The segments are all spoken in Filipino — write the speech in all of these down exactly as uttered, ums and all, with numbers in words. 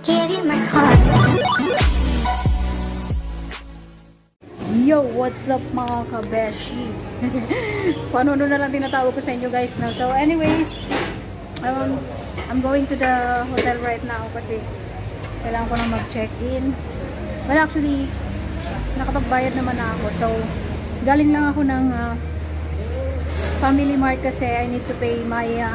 give you my heart. Yo, what's up mga kabeshi? Paano na lang tinatawag ko sa inyo guys na. So anyways, um, I'm going to the hotel right now kasi kailangan ko na mag-check-in. Well actually, nakapagbayad naman na ako. So, galing lang ako ng uh, Family Mart kasi I need to pay my uh,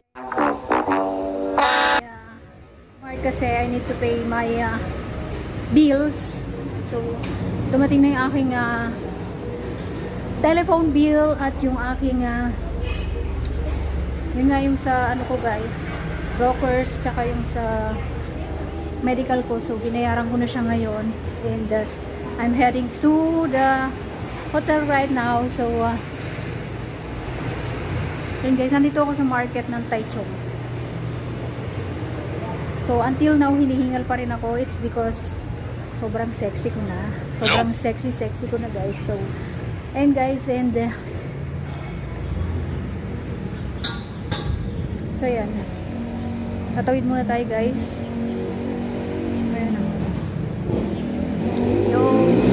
uh, Mart kasi I need to pay my uh, bills. So, dumating na yung aking uh, telephone bill at yung aking uh, yun nga yung sa ano ko guys, brokers, tsaka yung sa medical ko. So, binayaran ko na siya ngayon. And uh, I'm heading to the hotel right now. So, uh, yun guys, nandito ako sa market ng Taichung. So, until now, hinihingal pa rin ako. It's because sobrang sexy ko na. Sobrang sexy, sexy ko na guys. So, and guys, and uh, so yan. Tatawid muna tayo guys. Ayan na. Yo.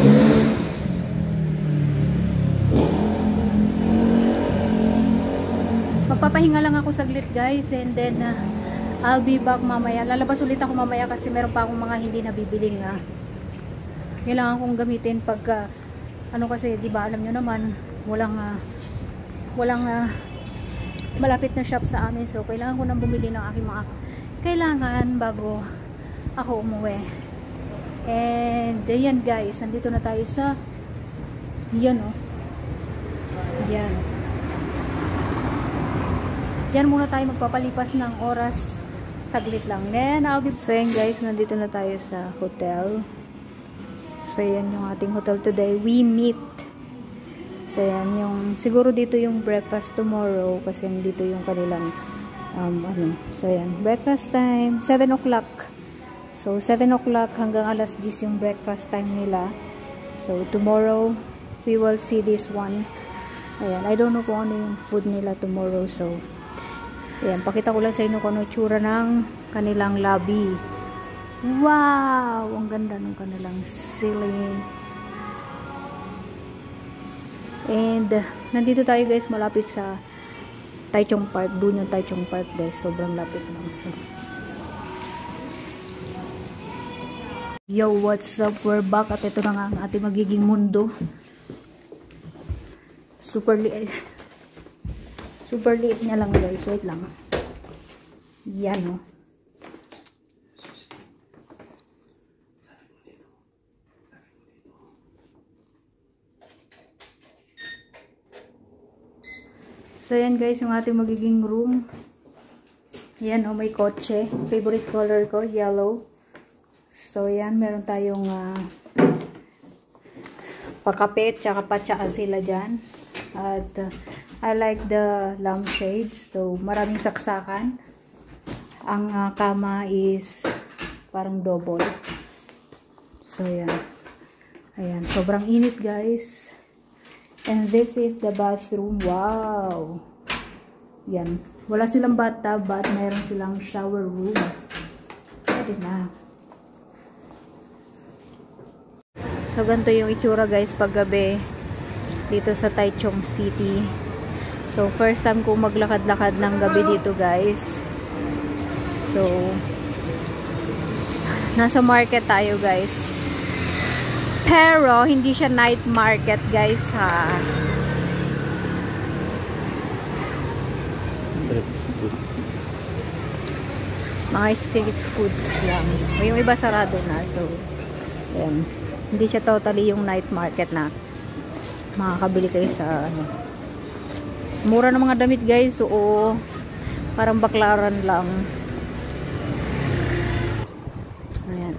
Magpapahinga lang ako saglit guys. And then, uh, I'll be back mamaya. Lalabas ulit ako mamaya kasi meron pa akong mga hindi nabibiling na uh, kailangan kong gamitin pagka uh, ano kasi, di ba alam nyo naman, walang uh, walang uh, malapit na shop sa amin. So, kailangan ko nang bumili ng aking mga kailangan bago ako umuwi. And, yan guys, nandito na tayo sa yan o. Oh. Yan. Yan muna tayo magpapalipas ng oras. Saglit lang. Then, I'll be... So, yan guys, nandito na tayo sa hotel. So, yan yung ating hotel today. We meet. So, yan yung... Siguro dito yung breakfast tomorrow. Kasi dito yung kanilang... Um, ano. So, yan. Breakfast time. seven o'clock. So, seven o'clock hanggang alas diyes yung breakfast time nila. So, tomorrow, we will see this one. Ayan. I don't know kung ano yung food nila tomorrow. So, ayan. Pakita ko lang sa inyo kung ano tsura ng kanilang lobby. Wow! Ang ganda ng kanilang ceiling. And, uh, nandito tayo guys, malapit sa Taichung Park. Doon yung Taichung Park guys. Sobrang lapit lang. So, yo, what's up? We're back. At ito na nga ang ating magiging mundo. Super liit. Super liit niya lang guys. Wait lang. Yan o. Oh. So, yan guys, yung ating magiging room. Yan o, oh, may kotse. Favorite color ko, yellow. So, yan, meron tayong uh, pakapit, tsaka patsaka sila dyan. At, uh, I like the lampshades. So, maraming saksakan. Ang uh, kama is parang double. So, yan. Ayan, sobrang init guys. And this is the bathroom. Wow! Yan. Wala silang bathtub, but mayroon silang shower room. Pwede na. So, ganito yung itsura guys paggabi dito sa Taichung City. So, first time ko maglakad-lakad ng gabi dito guys. So, nasa market tayo guys. Pero, hindi siya night market, guys, ha. Street food. Mga street foods lang. Yung iba sarado na. So, yan. Hindi siya totally yung night market na makakabili kayo sa, ano. Mura ng mga damit, guys. So, oo, parang baklaran lang. Ayan.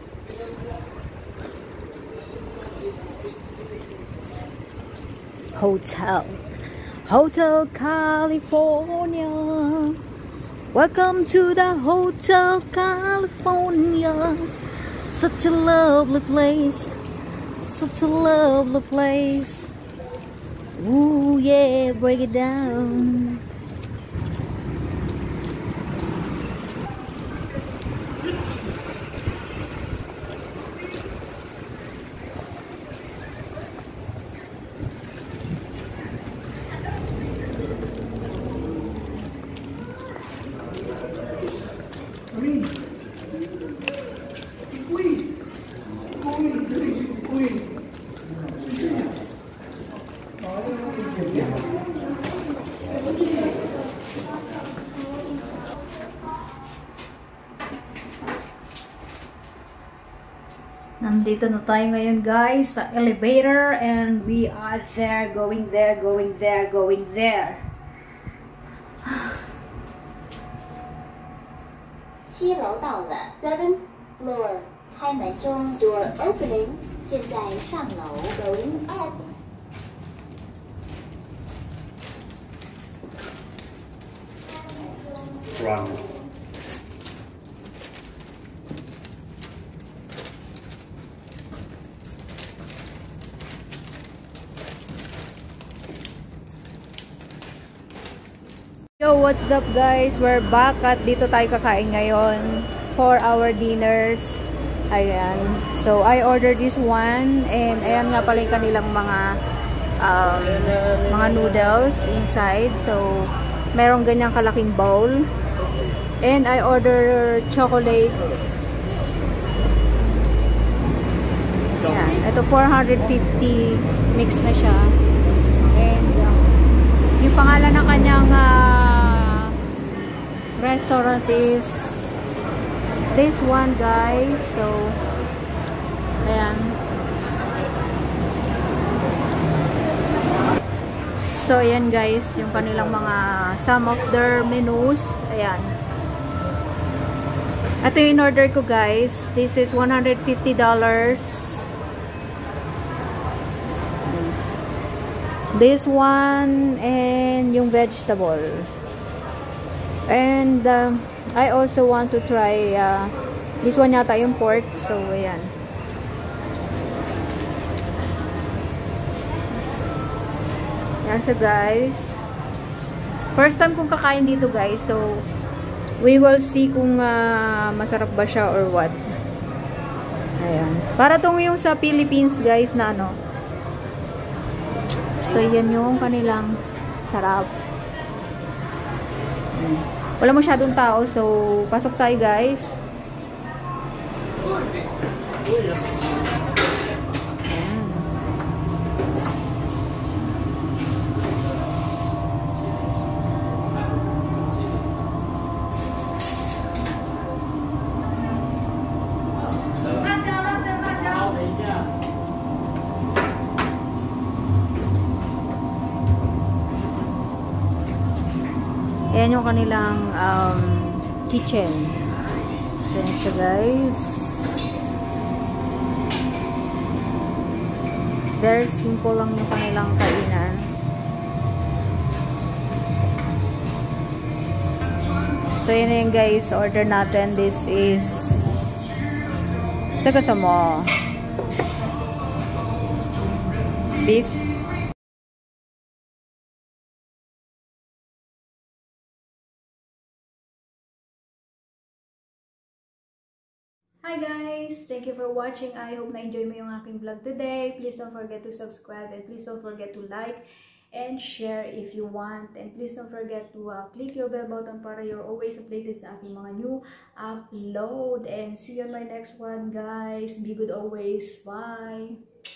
Hotel. Hotel California. Welcome to the Hotel California. Such a lovely place. Such a lovely place. Ooh, yeah, break it down. Nandito na tayo ngayon guys sa elevator and we are there, going there, going there, going there. 七楼到了 seventh floor， 开门中 door opening， 现在上楼 going up。 Run. Yo, what's up guys? We're back at dito tayo kakain ngayon for our dinners. Ayan. So, I ordered this one and ayan nga pala yung kanilang mga um, mga noodles inside. So, merong ganyang kalaking bowl. And I ordered chocolate. Ayan. Ito four hundred fifty mix na siya. And um, yung pangalan ng kanyang uh, restaurant is this one guys. So ayan. So ayan guys, yung kanilang mga some of their menus. Ayan. Ito yung order ko guys. This is one hundred fifty dollars. This one and yung vegetable. And uh, I also want to try uh, this one yata yung pork. So ayan. Yan siya guys. First time kong kakain dito guys. So we will see kung uh, masarap ba siya or what. Ayan. Para tong yung sa Philippines guys na ano. So, yan yung kanilang sarap. Wala masyadong tao. So, pasok tayo guys. Ayan yung kanilang um, kitchen. So, yan siya guys. Very simple lang yung kanilang kainan. So, yun yan guys. Order natin. This is saka sa mo beef. Hi guys! Thank you for watching. I hope na-enjoy mo yung aking vlog today. Please don't forget to subscribe and please don't forget to like and share if you want. And please don't forget to uh, click your bell button para you're always updated sa aking mga new upload. And see you on my next one guys. Be good always. Bye!